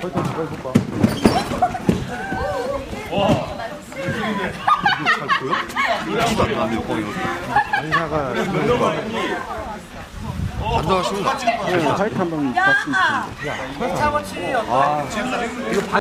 설탕 제가 해볼까? 와. 이거 잘 보여? 안 돼요, 거기. 반사가 반사가 쉬운 거 같아. 화이트 한번 봤으면 좋겠는데. 야, 설탕. 아, 이거